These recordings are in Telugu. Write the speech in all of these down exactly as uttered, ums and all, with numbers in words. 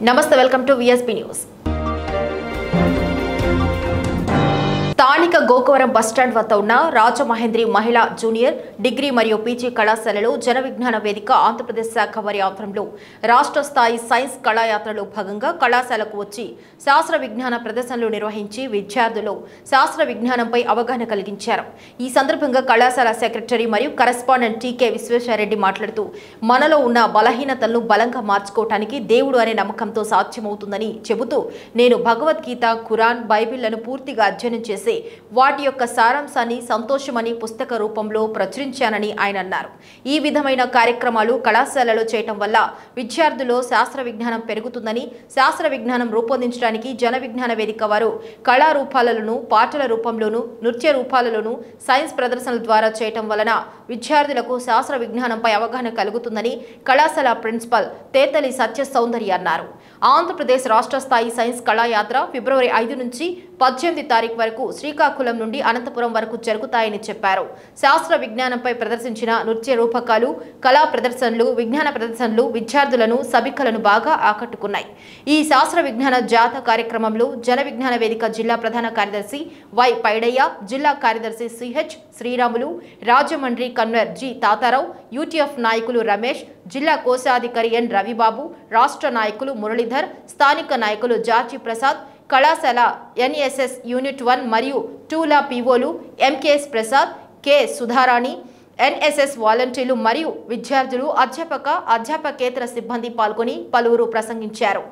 నమస్తే, వెల్కమ్ టు విఎస్పీ న్యూస్. స్థానిక గోకవరం బస్టాండ్ వద్ద ఉన్న రాజమహేంద్రి మహిళా జూనియర్ డిగ్రీ మరియు పీజీ కళాశాలలో జన విజ్ఞాన వేదిక ఆంధ్రప్రదేశ్ శాఖ వారి ఆధ్వర్యంలో రాష్ట్ర స్థాయి సైన్స్ కళాయాత్రలో భాగంగా కళాశాలకు వచ్చి శాస్త్ర విజ్ఞాన ప్రదర్శనలు నిర్వహించి విద్యార్థులు శాస్త్ర విజ్ఞానంపై అవగాహన కలిగించారు. ఈ సందర్భంగా కళాశాల సెక్రటరీ మరియు కరెస్పాండెంట్ టీకే విశ్వేశ్వరరెడ్డి మాట్లాడుతూ మనలో ఉన్న బలహీనతలను బలంగా మార్చుకోవటానికి దేవుడు అనే నమ్మకంతో సాధ్యమవుతుందని చెబుతూ నేను భగవద్గీత, ఖురాన్, బైబిళ్లను పూర్తిగా అధ్యయనం చేసి వాటి యొక్క సారాంశాన్ని సంతోషమని పుస్తక రూపంలో ప్రచురించానని ఆయన అన్నారు. ఈ విధమైన కార్యక్రమాలు కళాశాలలో చేయటం వల్ల విద్యార్థుల్లో శాస్త్ర విజ్ఞానం పెరుగుతుందని, శాస్త్ర విజ్ఞానం రూపొందించడానికి జన విజ్ఞాన వేదిక వారు కళారూపాలలోను, పాటల రూపంలోను, నృత్య రూపాలలోను సైన్స్ ప్రదర్శనల ద్వారా చేయటం వలన విద్యార్థులకు శాస్త్ర విజ్ఞానంపై అవగాహన కలుగుతుందని కళాశాల ప్రిన్సిపల్ తేతలి సత్య సౌందర్య అన్నారు. ఆంధ్రప్రదేశ్ రాష్ట్ర స్థాయి సైన్స్ కళాయాత్ర ఫిబ్రవరి ఐదు నుంచి పద్దెనిమిది తారీఖు వరకు శ్రీకాకుళం నుండి అనంతపురం వరకు జరుగుతాయని చెప్పారు. శాస్త్ర విజ్ఞానంపై ప్రదర్శించిన నృత్య రూపకాలు, కళా ప్రదర్శనలు, విజ్ఞాన ప్రదర్శనలు విద్యార్థులను, సభికలను బాగా ఆకట్టుకున్నాయి. ఈ శాస్త్ర విజ్ఞాన జాత కార్యక్రమంలో జన విజ్ఞాన వేదిక జిల్లా ప్రధాన కార్యదర్శి వై పైడయ్య, జిల్లా కార్యదర్శి CH Sriramulu, Rajahmundry convener G Tatarao, UTF నాయకులు రమేష్, జిల్లా కోశాధికారి ఎన్ రవిబాబు, రాష్ట్ర నాయకులు మురళీధర్, స్థానిక నాయకులు జార్జి ప్రసాద్, కళాశాల ఎన్ఎస్ఎస్ యూనిట్ వన్ మరియు టూల పీఓలు MKS Prasad, K Sudharani, NSS వాలంటీర్లు మరియు విద్యార్థులు, అధ్యాపక అధ్యాపకేతర సిబ్బంది పాల్గొని పలువురు ప్రసంగించారు.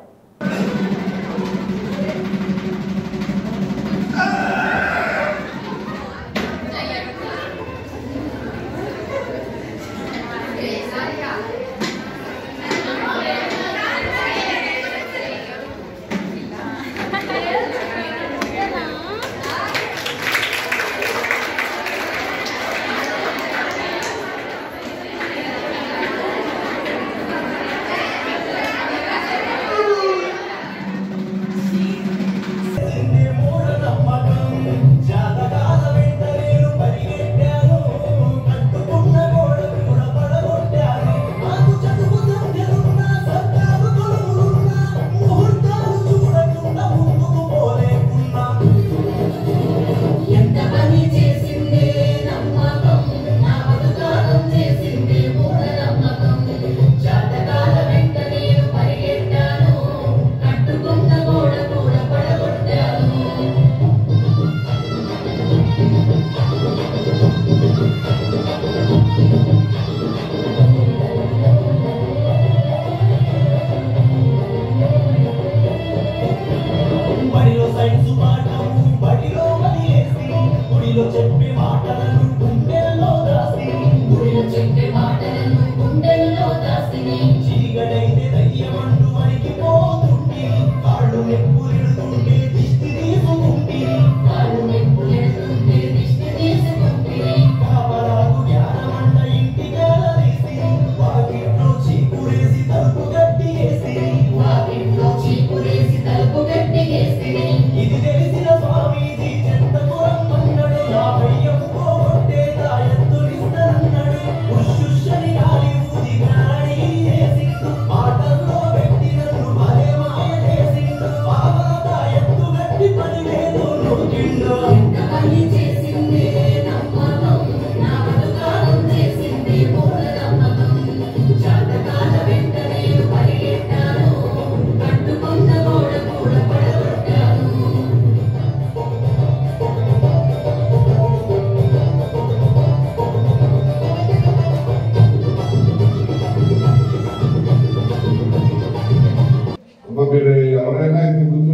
మీరు ఎవరైనా ఇంత ముందు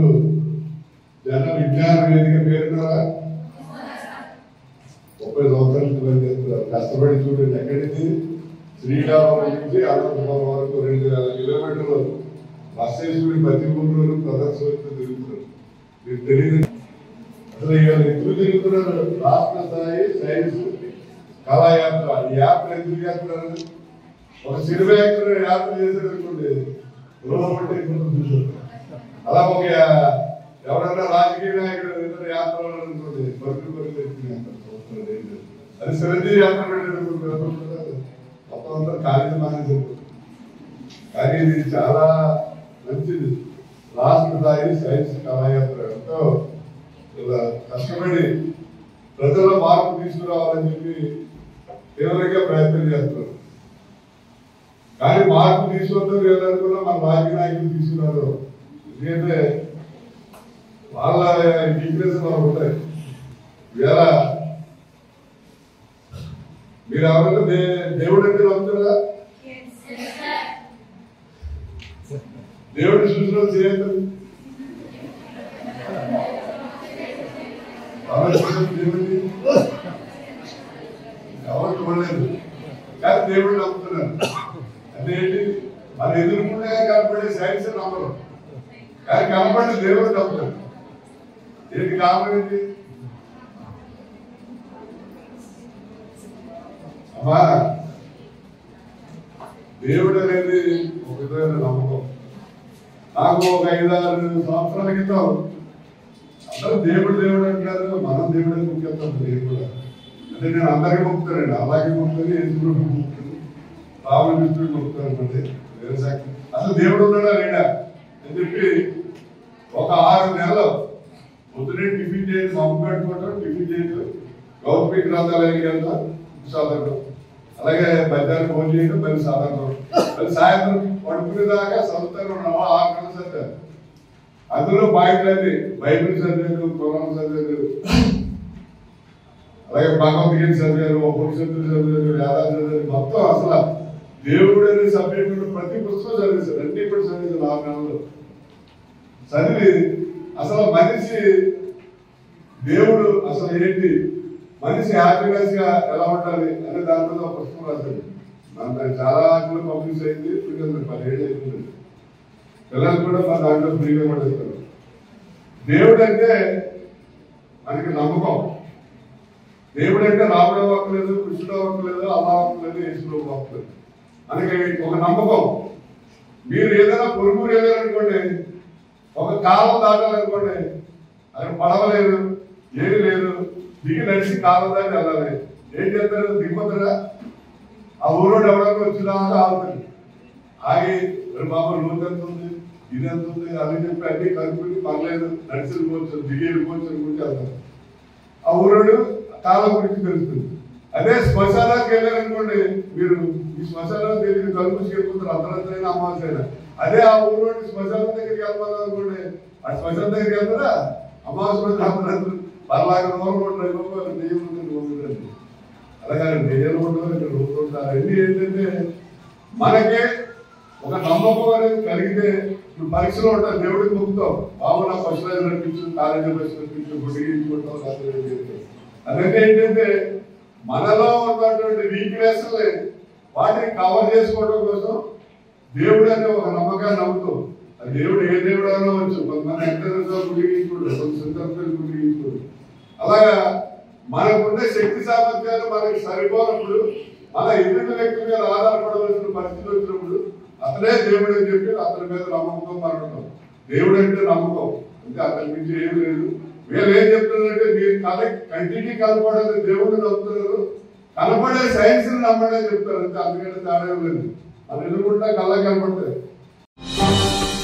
జన విజ్ఞాన వేదిక పేరున్నారా? ముప్పై సంవత్సరాల నుంచి పనిచేస్తున్నారు. కష్టపడి చూడండి, ఎక్కడి నుంచి శ్రీకాకుళం నుంచి అనంతపురం వరకు రెండు వేల కిలోమీటర్లు బస్ వేసుకుని ప్రతి ఊళ్ళో ప్రదర్శనతో తిరుగుతున్నారు. మీకు తెలియదు అసలు ఇవాళ ఎందుకు తిరుగుతున్నారు? రాష్ట్ర స్థాయి సైన్స్ కళాయాత్ర. ఈ యాత్ర ఎందుకు చేస్తున్నారు? ఒక సినిమా యాత్ర యాత్ర చేసేది అనుకోండి, అలా ఒక ఎవరైనా రాజకీయ నాయకుడు ఇతర యాత్రలు అనుకోండి, బరుకు బరుకు అది చిరంజీవి యాత్ర పెట్టారు, మొత్తం అంతా ఖాళీ మానేసారు. కానీ ఇది చాలా మంచిది. రాష్ట్ర స్థాయి సైన్స్ కళాయాత్ర ఎంతో ఇలా కష్టపడి ప్రజల మార్పు తీసుకురావాలని చెప్పి తీవ్రంగా ప్రయత్నం చేస్తున్నారు. కానీ మార్పు తీసుకుంటారు లేదనుకున్నా మన రాజకీయ నాయకులు తీసుకున్నారు. ఎందుకంటే వాళ్ళ వీక్నెస్ మనకు ఉంటాయి. ఇవాళ మీరు ఎవరైనా దేవుడు అంటే నమ్ముతారా? దేవుడు చూసిన చేయదు దేవుడిని ఎవరు చూడలేదు, కానీ దేవుడు నమ్ముతున్నారు. అంటే ఏంటి? మన ఎదురుకుండా కనపడే సైన్స్ నమ్మరు, కానీ కనపడే దేవుడు నమ్ముతారు. ఏంటి కారణం ఏంటి? అమ్మా, దేవుడు అనేది ఒక విధమైన నమ్మకం. నాకు ఒక ఐదారు సంవత్సరాల క్రితం అందరూ దేవుడు దేవుడు అంటారు, మనం దేవుడే ముఖ్యత్వం. దేవుడు అంటే నేను అందరికీ మొక్కుతానండి, అలాగే మొక్కుతాను, యేసుడు మొక్కుతాను, రాముడు కృష్ణుడు మొక్కుతాను. అంటే అసలు దేవుడు ఉన్నాడా లేడా అని చెప్పి ఒక ఆరు నెలలు పొద్దునే టిఫిన్ చేసి మమ్మ పెట్టుకుంటాం, టిఫిన్ చేయడం, గౌరవ గ్రంథాలయానికి వెళ్తాం సాధారణం, అలాగే మధ్యాహ్నం భోజనం చేయడం మళ్ళీ సాధారణం, మళ్ళీ సాయంత్రం పడుకునేదాకా చదువుతాను ఉన్నావా ఆరు నెలలు చదివాను. అందులో పాయింట్లన్నీ బైబిల్ చదివాను, కురాన్ చదివాను, అలాగే భగవద్గీత చదివాను, ఉపనిషత్తులు చదివాను, వేదాలు చదివాను. మొత్తం అసలు దేవుడు అనే సబ్జెక్ట్ ప్రతి పుస్తకం చదివేశారు. అన్ని కూడా చదివేశారు ఆరు నెలలు చదివి అసలు మనిషి దేవుడు అసలు ఏంటి, మనిషి హ్యాపీనెస్గా ఎలా ఉండాలి అనే దాని మీద ఒక పుస్తకం రాశాడు. మన చాలా ఆటలు పబ్లిష్ అయింది. పదిహేడు అయిపోయింది. పిల్లలు కూడా మన దాంట్లో ఫ్రీగా పడేస్తారు. దేవుడు అంటే మనకి నమ్మకం. దేవుడు అంటే రాముడు అవ్వట్లేదు, కృష్ణుడు అవ్వట్లేదు, అల్లా అవ్వట్లేదు, యేసుడు అవ్వట్లేదు. మనకి ఒక నమ్మకం. మీరు ఏదైనా పొరుగురు వెళ్ళారనుకోండి, ఒక కాలం దాటాలనుకోండి, అది పడవలేదు, ఏది లేదు, దిగి నడిచి కాలం దాటి వెళ్ళాలి. ఏం చేస్తారు? దిగిపోతారా? ఆ ఊరోడు ఎవడో వచ్చినాక ఆగుతుంది. ఆగి బాబు లోతు ఎంత ఉంది, ఇది ఎంత ఉంది అని చెప్పి అన్ని కనుక్కుని పర్లేదు నడిచి వెళ్ళిపోవచ్చు, దిగి వెళ్ళిపోవచ్చు అనుకుంటే వెళ్తారు. ఆ ఊరోడు కాలం గురించి తెలుస్తుంది. అదే శ్మశానానికి వెళ్ళారనుకోండి, మీరు ఈ శ్మశానం దగ్గరికి కలుపుకి వెళ్ళిపోతారు, అర్ధరాత్రైనా అమావాసైనా. అదే ఆ ఊరోడు శ్మశానం దగ్గరికి వెళ్ళిపోతారు అనుకోండి, ఆ శ్మశానం దగ్గరికి వెళ్తారా? అమావాస అర్ధరాత్రి పర్లాగా నోరు నెయ్యి ఉంటుంది. అలాగే నెయ్యలు ఉండవు, ఇక్కడ రోజు ఉంటారు. అన్ని ఏంటంటే మనకే ఒక నమ్మకం అనేది కలిగితే ఇప్పుడు పరీక్షలో ఉంటారు, దేవుడికి మొక్కుతాం, బాబు నా ఫస్ట్ రైజ్ నడిపించు, కాలేజీ బస్సు నడిపించు, గుడ్డిగించుకుంటాం. అదంటే ఏంటంటే మనలో ఉన్నటువంటి వీక్నెస్ వాటిని కవర్ చేసుకోవడం కోసం దేవుడు అనే ఒక నమ్మకాన్ని నమ్ముతాం. దేవుడు ఏ దేవుడు అనవచ్చు, కొంతమంది ఎంతో గుడిగించుకోడు, కొంత సందర్భాలు గుడిగించుకోడు. అలాగా మనకుండే శక్తి సామర్థ్యాలు మనకి సరిపోనప్పుడు, మన ఎదుటి వ్యక్తి మీద ఆధారపడవలసిన పరిస్థితి వచ్చినప్పుడు అతనే దేవుడు అని చెప్పి అతని మీద నమ్మకం మరొకం. దేవుడు అంటే నమ్మకం, అంటే అతని నుంచి ఏం లేదు. వీళ్ళు ఏం చెప్తున్నారంటే మీరు కల కంటికి కనపడేది దేవుడిని నమ్ముతున్నారు, కనపడే సైన్స్ ని నమ్మడని చెప్తారు. అంటే అందుకంటే తేడా లేదు. అది ఎదురుకుంటా కళ్ళ కనపడతాయి.